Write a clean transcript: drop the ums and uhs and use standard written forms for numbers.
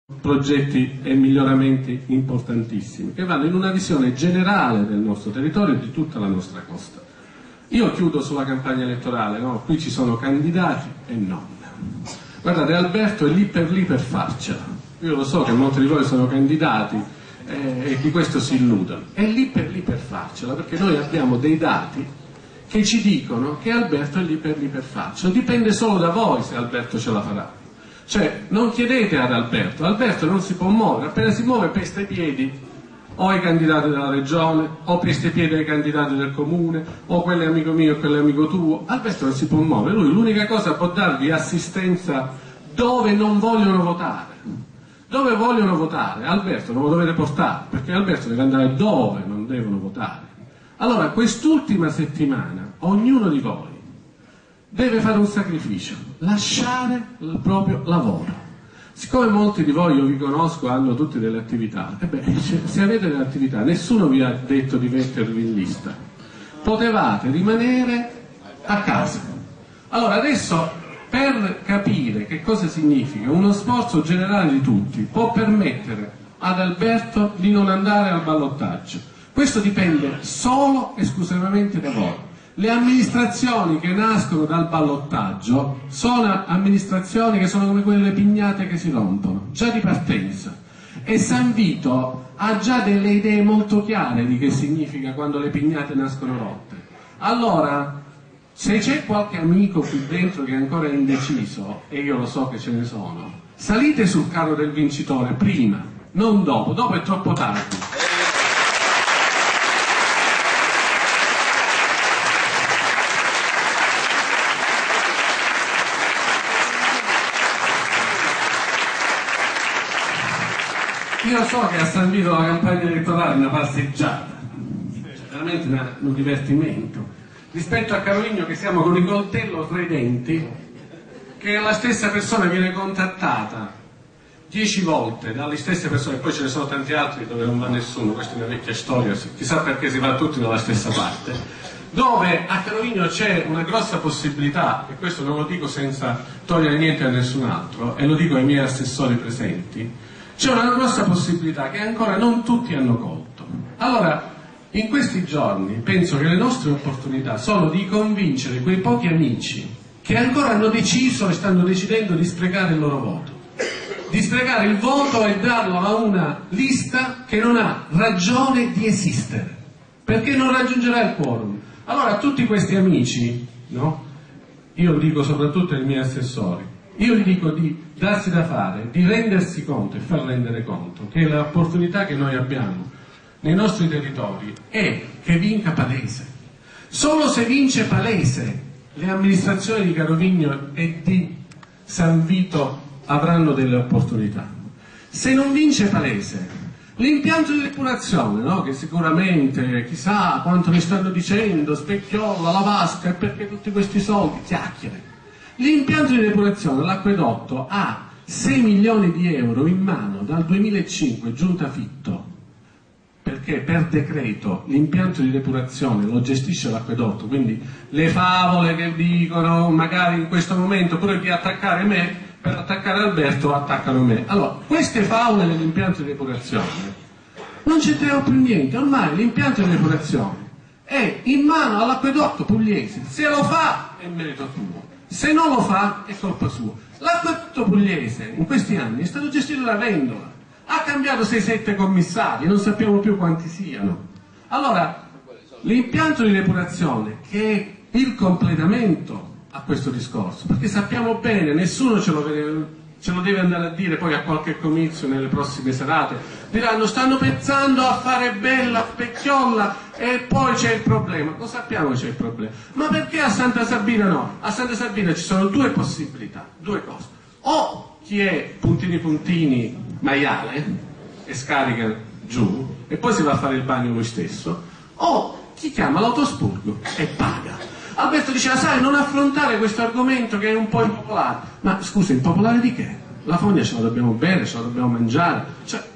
progetti e miglioramenti importantissimi che vanno in una visione generale del nostro territorio e di tutta la nostra costa. Io chiudo sulla campagna elettorale, no? Qui ci sono candidati e non. Guardate, Alberto è lì per farcela. Io lo so che molti di voi sono candidati e di questo si illudono. È lì per farcela, perché noi abbiamo dei dati che ci dicono che Alberto è lì per farcela. Dipende solo da voi se Alberto ce la farà. Cioè, non chiedete ad Alberto non si può muovere, appena si muove pesta i piedi o ai candidati della regione, o pesta i piedi ai candidati del comune, o quello è amico mio e quello è amico tuo. Alberto non si può muovere, lui l'unica cosa può darvi assistenza dove non vogliono votare. Dove vogliono votare, Alberto non lo dovete portare, perché Alberto deve andare dove non devono votare. Allora, quest'ultima settimana, ognuno di voi deve fare un sacrificio, lasciare il proprio lavoro. Siccome molti di voi, io vi conosco, hanno tutte delle attività, se avete delle attività, nessuno vi ha detto di mettervi in lista. Potevate rimanere a casa. Allora adesso, per capire che cosa significa uno sforzo generale di tutti, può permettere ad Alberto di non andare al ballottaggio. Questo dipende solo e esclusivamente da voi. Le amministrazioni che nascono dal ballottaggio sono amministrazioni che sono come quelle pignate che si rompono, già di partenza. E San Vito ha già delle idee molto chiare di che significa quando le pignate nascono rotte. Allora, se c'è qualche amico qui dentro che è ancora indeciso, e io lo so che ce ne sono, salite sul carro del vincitore prima, non dopo. Dopo è troppo tardi. Io so che a San Vito la campagna elettorale è una passeggiata, veramente un divertimento, rispetto a Carovigno che siamo con il coltello tra i denti, che la stessa persona viene contattata 10 volte dalle stesse persone, poi ce ne sono tanti altri dove non va nessuno, questa è una vecchia storia, chissà perché si va tutti dalla stessa parte, dove a Carovigno c'è una grossa possibilità, e questo non lo dico senza togliere niente a nessun altro, e lo dico ai miei assessori presenti, c'è una grossa possibilità che ancora non tutti hanno colto. Allora, in questi giorni penso che le nostre opportunità sono di convincere quei pochi amici che ancora hanno deciso e stanno decidendo di sprecare il loro voto. Di sprecare il voto e darlo a una lista che non ha ragione di esistere, perché non raggiungerà il quorum. Allora a tutti questi amici, no? Io lo dico soprattutto ai miei assessori, io gli dico di darsi da fare, di rendersi conto e far rendere conto che l'opportunità che noi abbiamo nei nostri territori è che vinca Palese. Solo se vince Palese le amministrazioni di Carovigno e di San Vito avranno delle opportunità. Se non vince Palese, l'impianto di depurazione, no? Che sicuramente chissà quanto ne stanno dicendo, Specchiola, la vasca, e perché tutti questi soldi, chiacchiere. L'impianto di depurazione, l'acquedotto, ha 6 milioni di euro in mano dal 2005, giunta Fitto, perché per decreto l'impianto di depurazione lo gestisce l'acquedotto, quindi le favole che dicono magari in questo momento pure di attaccare me, per attaccare Alberto attaccano me. Allora, queste favole dell'impianto di depurazione non c'entriamo più niente, ormai l'impianto di depurazione è in mano all'acquedotto pugliese, se lo fa è merito tuo. Se non lo fa è colpa sua. L'acquedotto pugliese in questi anni è stato gestito da Vendola, ha cambiato 6-7 commissari, non sappiamo più quanti siano. Allora, l'impianto di depurazione che è il completamento a questo discorso, perché sappiamo bene, nessuno ce lo deve andare a dire poi a qualche comizio nelle prossime serate, diranno stanno pensando a fare bella Specchiola e poi c'è il problema. Lo sappiamo che c'è il problema, ma perché a Santa Sabina no? A Santa Sabina ci sono due possibilità, due cose: o chi è puntini puntini maiale e scarica giù e poi si va a fare il bagno lui stesso, o chi chiama l'autospurgo e paga. Alberto diceva, sai, non affrontare questo argomento che è un po' impopolare. Ma scusa, impopolare di che? La fogna ce la dobbiamo bere, ce la dobbiamo mangiare, cioè